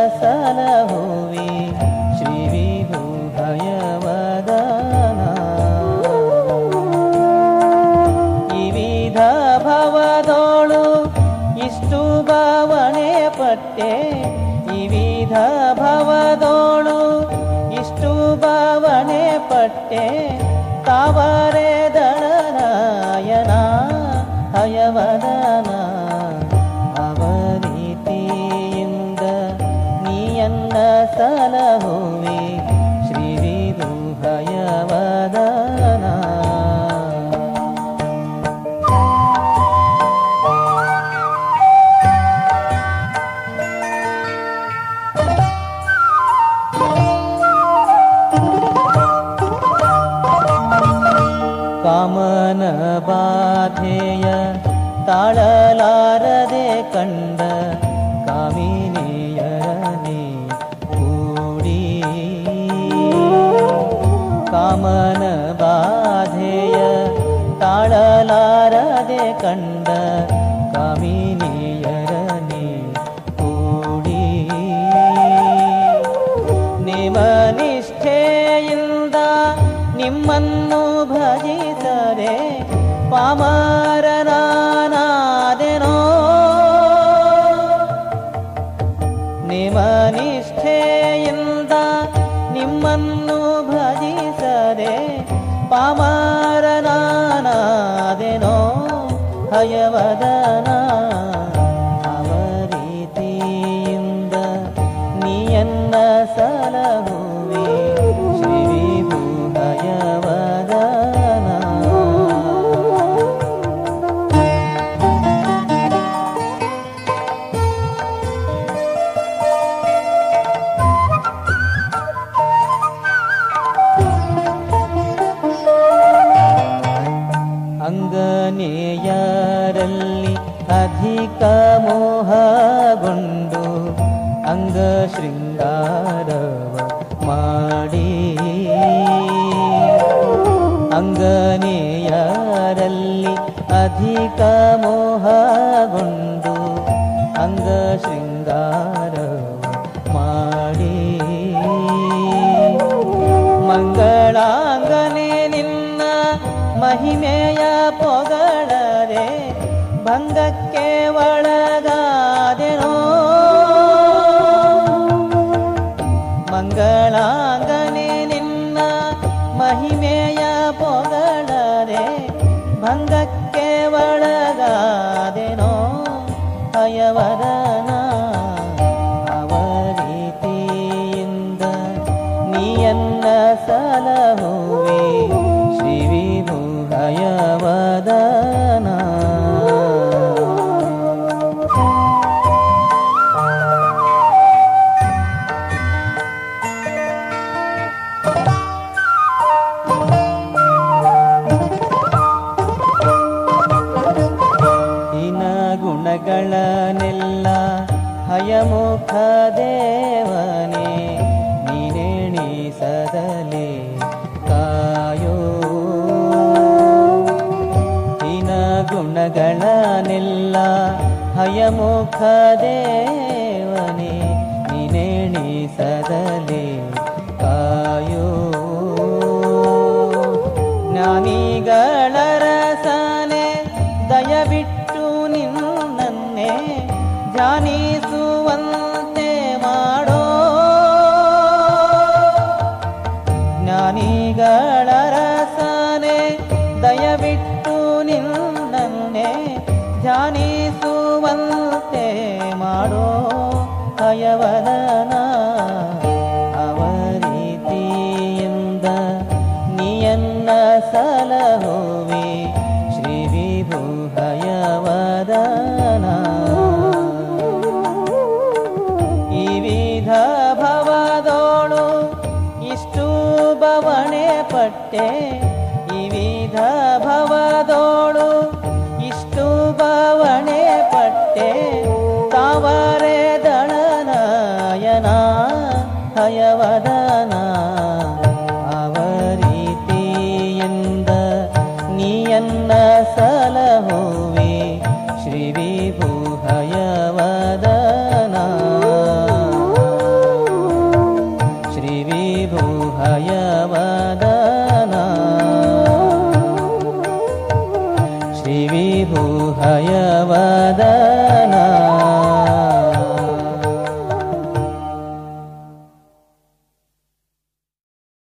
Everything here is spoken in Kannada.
ಸಲಹುವಿ ಶ್ರೀ ವಿಭು ಭಯವದನ. ಈ ವಿಧ ಭವದೋಳು ಇಷ್ಟು ಭಾವನೆ ಪಟ್ಟೆ, ಈ ವಿಧ ಭವದೋಳು ಇಷ್ಟು ಭಾವನೆ ಪಟ್ಟೆ, ತಾವರೆ ದಳನಾಯನ ಹಯವದನ. ಅವರೀತಿಯಿಂದ ನೀಯನ್ನ ಸಲಹುವಿ ಶ್ರೀ ವಿಭು ಹಯವದನ. ಕಾಮನ ಬಾಧೆಯ ತಾಳಲಾರದೆ ಕಂಡ ಕಾಮಿನಿಯರನೆ ಕೂಡಿ, ಕಾಮನ ಬಾಧೆಯ ತಾಳಲಾರದೆ ಕಂಡ ಕಾಮಿನಿಯರನೆ ಕೂಡಿ, ನಿಮನಿಷ್ಠೆಯಿಂದ ನಿಮ್ಮನ್ನು ಭಜಿಸರೆ ಪಾಮರನಾದೆನೋ. ನಿಮನಿಷ್ಠೆಯಿಂದ ನಿಮ್ಮನ್ನು ಭಜಿಸರೆ ಪಾಮರನಾದೆನೋ ಹಯವದನ. ಅವರೀತಿಯಿಂದ ನೀಯನ್ನ ಸಲಹುವಿ ಶ್ರೀ ವಿಭು ಹಯವದನ. ಅಂಗನೇಯರಲ್ಲಿ ಅಧಿಕ ಮೋಹಗೊಂಡು ಅಂಗ ಶೃಂಗಾರವ ಮಾಡಿ, ಅಂಗನೇಯರಲ್ಲಿ ಅಧಿಕ ಮೋಹಗೊಂಡು ಅಂಗ ಶೃಂಗಾರವ ಮಾಡಿ, ಮಂಗಳಾಂಗನೆ ನಿನ್ನ ಮಹಿಮೆಯ ಪೊಗಳರೆ ಭಂಗಕ್ಕೆ ಒಳಗಾದೆನೋ. ಮಂಗಳಾಂಗನೆ ನಿನ್ನ ಮಹಿಮೆಯ ಪೊಗಳರೆ ಭಂಗಕ್ಕೆ ಒಳಗಾದೆನೋ ಹಯವದನ. ಅವರೀತಿಯಿಂದ ನೀಯನ್ನ ಸಲಹುವಿ ಶ್ರೀ ವಿಭು ಹಯವದನ. ಹೀನ ಗುಣಗಳನ್ನೆಲ್ಲ ಹಯಮುಖ ದೇವನೇ ನೀನೆಣಿಸದಲೇ ಕಾಯೋ. ಹೀನ ಗುಣಗಳನ್ನೆಲ್ಲ ಹಯಮುಖ ದೇವನೇ ನೀನೆಣಿಸದಲೇ ಕಾಯೋ. ಜ್ಞಾನಿಗಳ ರಸನೆ ದಯವಿಟ್ಟು ನಿನ್ನನ್ನೇ ಧ್ಯಾನಿಸುವಂತೆ ಮಾಡೋ. ಜ್ಞಾನಿಗಳ ರಸನೆ ದಯವಿಟ್ಟು ನಿನ್ನನ್ನೇ ಧ್ಯಾನಿಸುವಂತೆ ಮಾಡೋ ಹಯವದನ. ಅವರೀತಿಯಿಂದ ನೀಯನ್ನ ಸಲಹುವಿ ಶ್ರೀ ವಿಭು ಹಯವದನ. ಈ ವಿಧ ಭವದೋಳು ಇಷ್ಟು ಬವಣೆ ಪಟ್ಟೆ, ಈ ವಿಧ ಭವದೋಳು ಇಷ್ಟು ಬವಣೆ ಪಟ್ಟೆ, ತಾವರೆ ದಳನಾಯನ ಹಯವದನ. ಅವರೀತಿಯಿಂದ ನೀಯನ್ನ ಸ